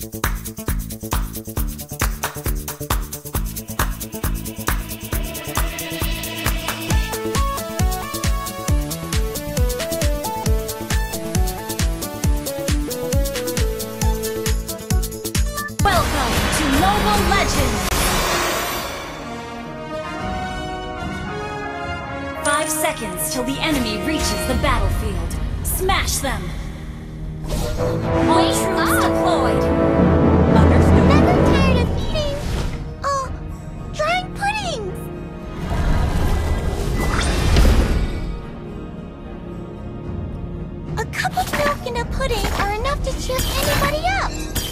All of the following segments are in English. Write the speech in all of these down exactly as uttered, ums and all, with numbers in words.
Five seconds till the enemy reaches the battlefield. Smash them! All troops deployed! Understood. Never tired of eating, uh, drying puddings! A cup of milk and a pudding are enough to cheer anybody up!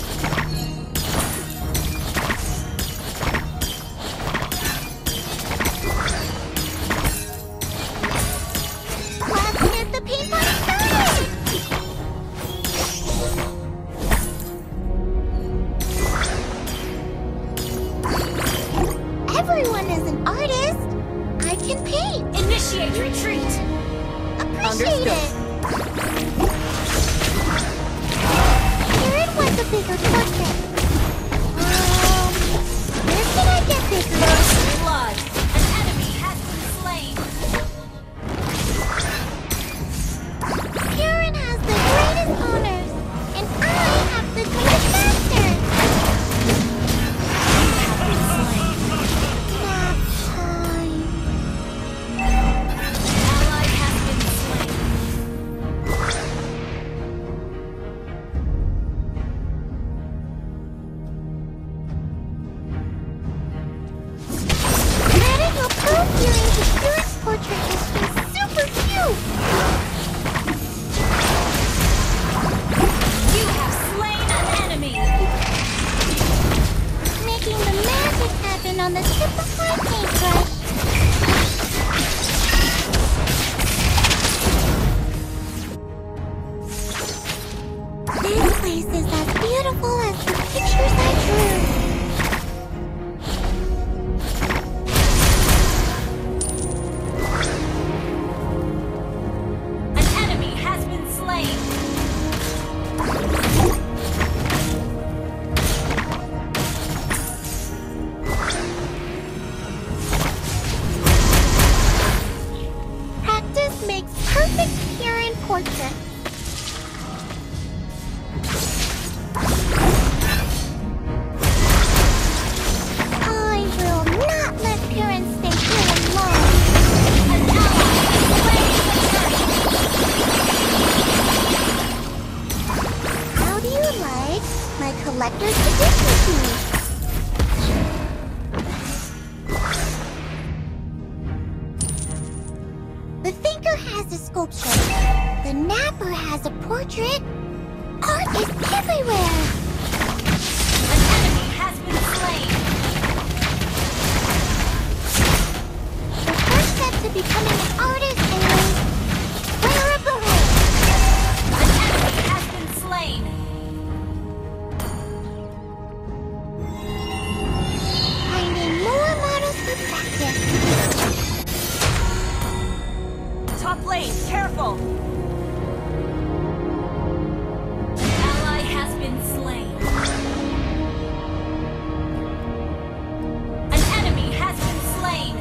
Everyone is an artist. I can paint. Initiate retreat. Appreciate it. Karen wants a bigger portrait. Um, where can I get this? First blood. An enemy has been slain. Karen has the greatest honors, and I have the greatest masters. On the tip of my paintbrush. This place is as beautiful as the pictures I drew. An enemy has been slain. Makes perfect Karen portrait. I will not let Karen stay here alone. An ally is slain the How do you like my collector's edition piece? The thinker has a sculpture. The napper has a portrait. Art is everywhere. An enemy has been slain. The first step to becoming an artist is wear a beret. An enemy has been slain. Finding more models for practice. Top lane, careful! Ally has been slain. An enemy has been slain.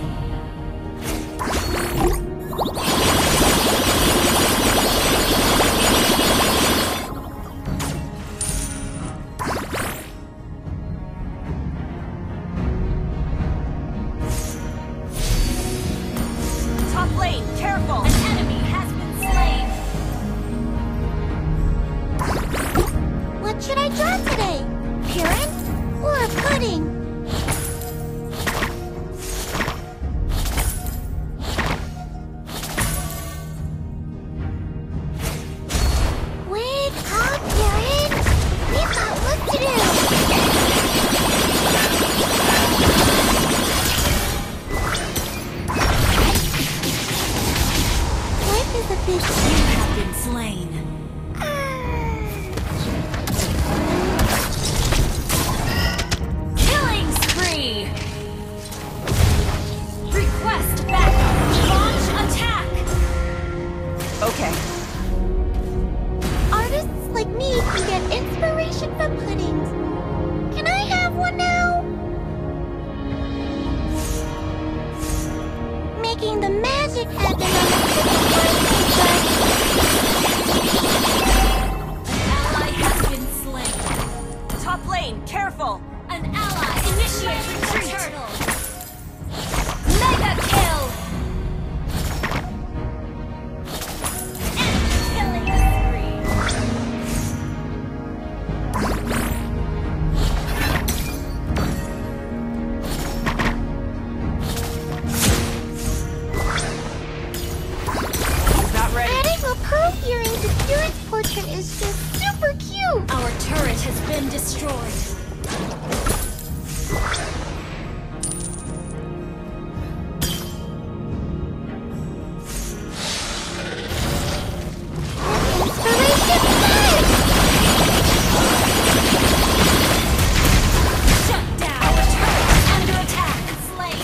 Top lane, careful! An enemy has been slain. What should I draw today? Karen or a pudding? Wake up, Karen! We've got work to do! Life is a big... You have been slain. Arr. Killing slain! Careful! An ally initiate retreat! Turtle! Mega kill! And killing spree! He's not ready. Adding a pearl earring to Kieran's portrait is just super cute! Our turret has been destroyed. Shut down. Our turret is under attack. Slain.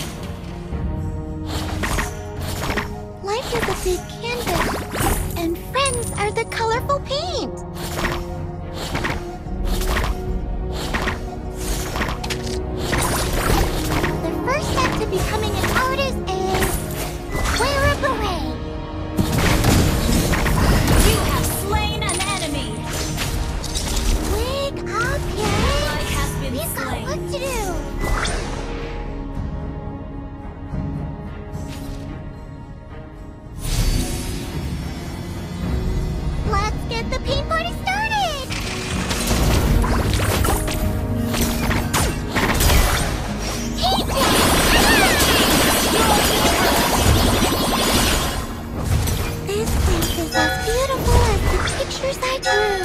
Life is a big canvas, and friends are the colorful paint. The first step to becoming an artist is wear a beret. You have slain an enemy. Wake up, Ally Kieran. has been We've got slain. work to do. Let's get the paint party started! Paint This place is as beautiful as the pictures I drew.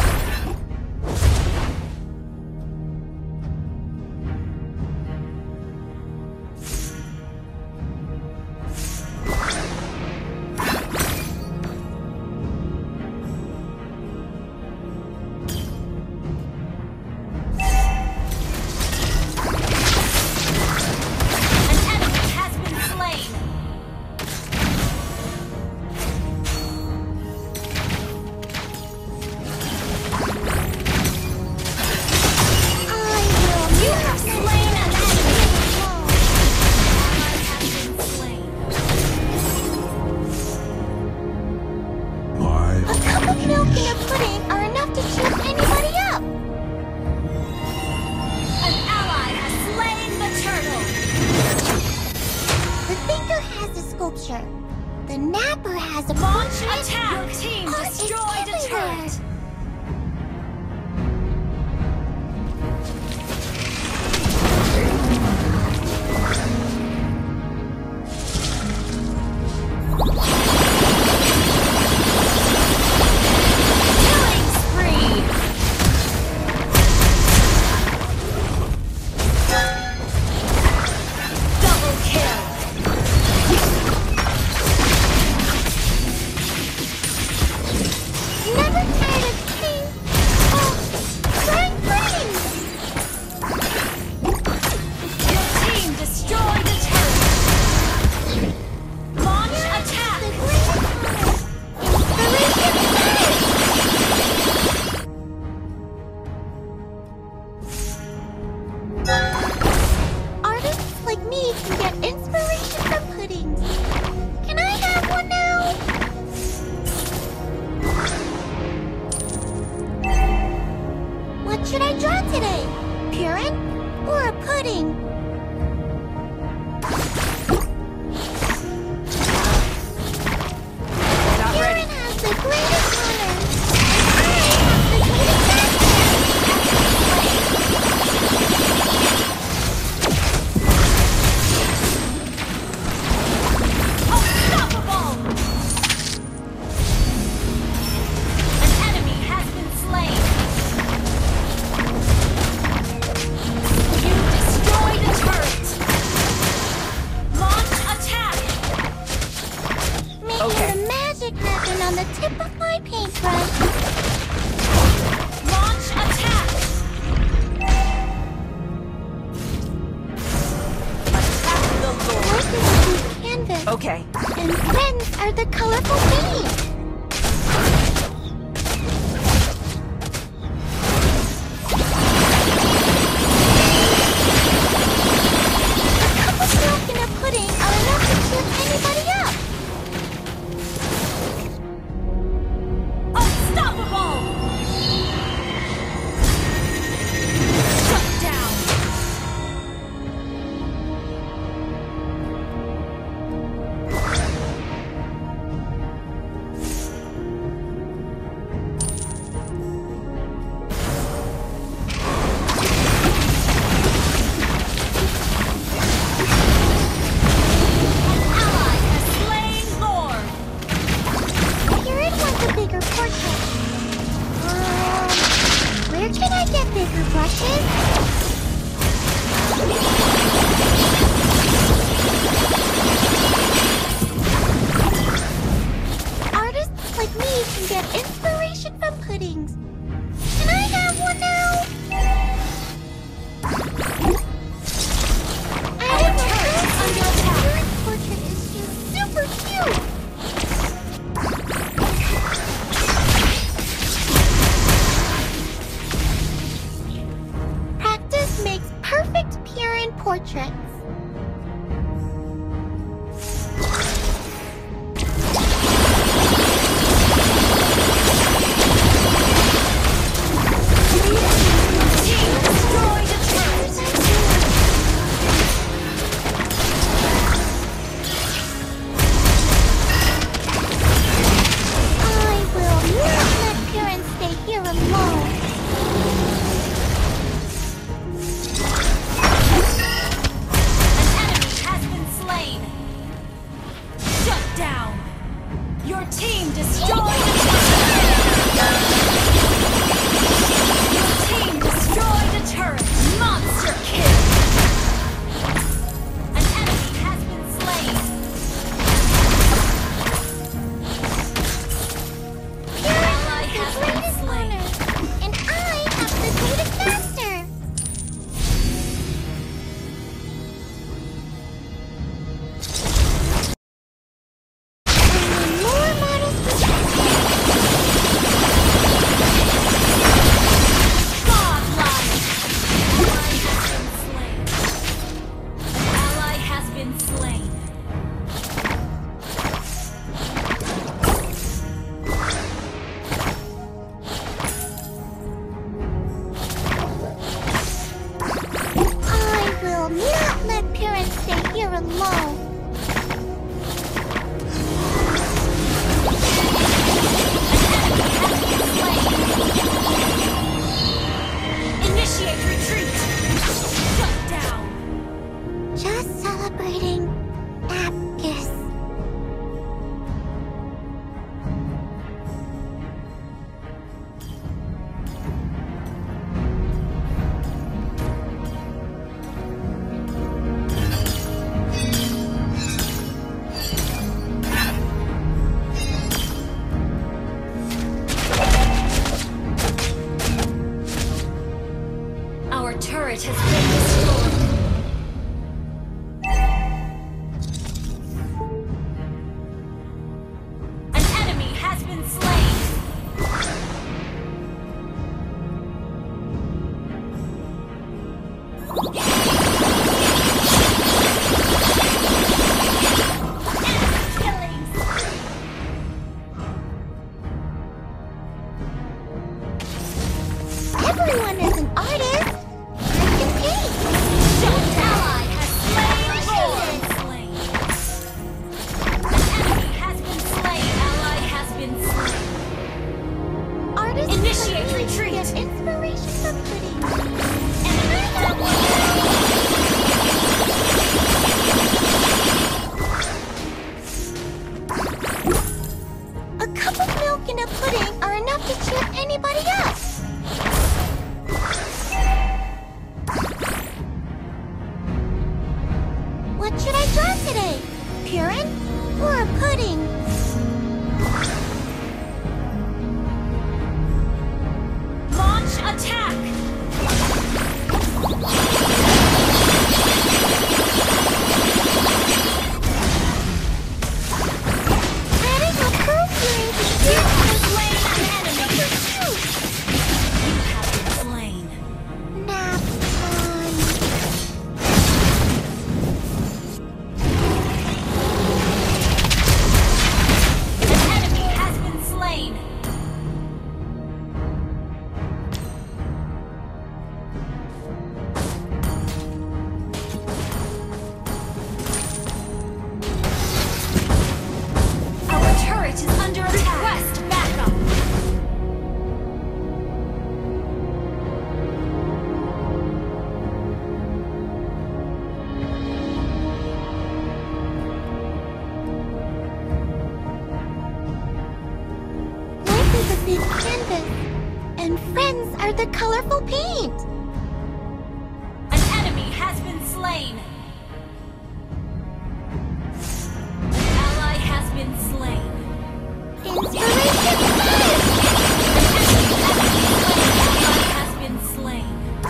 An enemy has been slain. I will You have slain an enemy. Ally has been slain. My A cup of milk and a pudding are enough to cheer anybody up. An ally has slain the turtle. The thinker has a sculpture. The napper has a Launch portrait. attack. Your team Art is destroyed a everywhere. turret. Killing spree. Double kill. Never tired of king. Oh, frying pudding. Your team destroyed a turret. Launch attack. The greatest honor. Inspiration. Artists like me can get inspiration from puddings. Can I have one now? What should I draw today? Kieran or a pudding? Not ready. Kieran has the greatest honor. I have the greatest Unstoppable! An enemy has been slain. You destroyed a turret. Launch attack. Making Okay. the magic happen on the tip of my paintbrush. Launch attack. Attack the Lord. Life is a big canvas, Okay. and friends are the colorful paint. A cup of milk and a pudding are enough to cheer anybody up. Unstoppable! portraits. turret has been destroyed. An enemy has been slain. Everyone is an artist. I can paint. An ally has slain. An enemy has been slain. Ally has been slain. Artists Initiate can retreat. get inspiration from pudding. Enemy A cup of milk and a pudding are enough to cheer anybody up. What should I draw today? Purin or a pudding? launch attack. Adding a pearl pudding to the You soup have is slain an enemy. soup. You have been slain. Nap time. An enemy has been slain. Our turret is under attack. Request backup. Life is a big canvas, and friends are the colorful paint. An enemy has been slain. An ally has been slain. Inspiration Ally has been slain.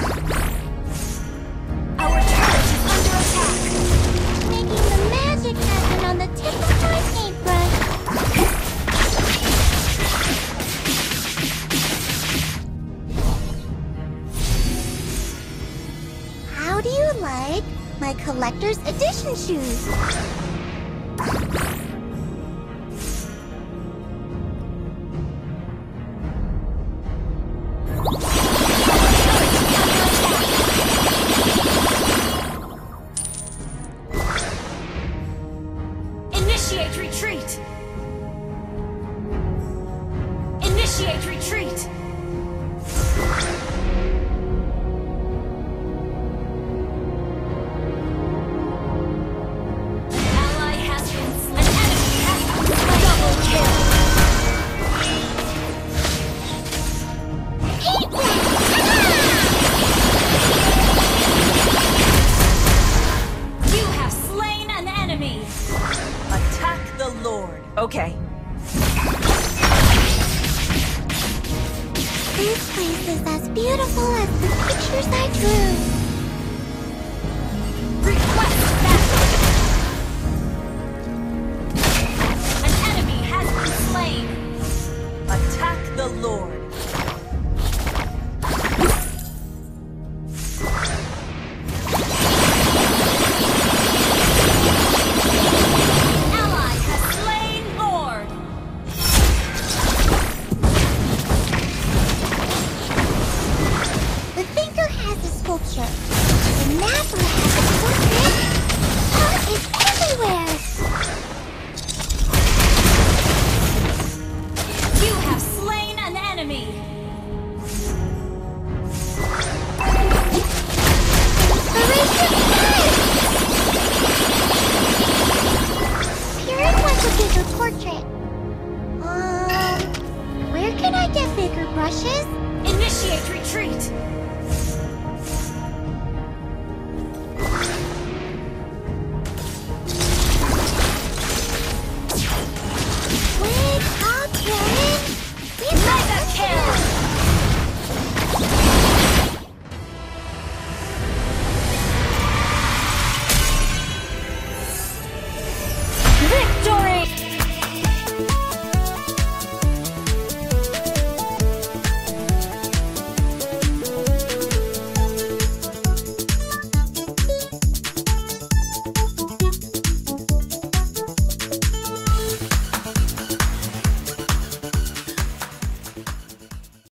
Our turret is under attack. making the magic happen on the tip of my paintbrush. How do you like My collector's edition shoes. Initiate retreat! Initiate retreat! Ally has been slain. An enemy has been slain. Double kill! You have slain an enemy! Attack the Lord. Okay. This place is as beautiful as the pictures I drew. Request battle! An enemy has been slain! Attack the Lord! Ally has slain Lord! The thinker has a sculpture. The mapper has a portrait. Art is everywhere.